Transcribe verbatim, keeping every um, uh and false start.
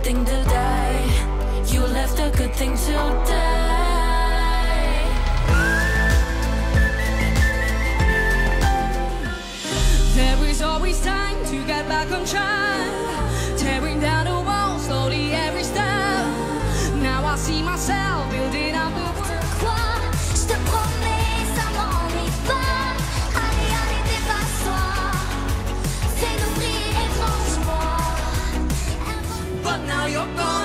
good thing to die. You left a good thing to die. There is always time to get back on track. Tearing down the walls slowly every step. Now I see myself building up the world. Je te promets, ça m'ennuie pas. Allez, allez, dépasse-toi. Fais-nous briller étrangement. But now you're gone.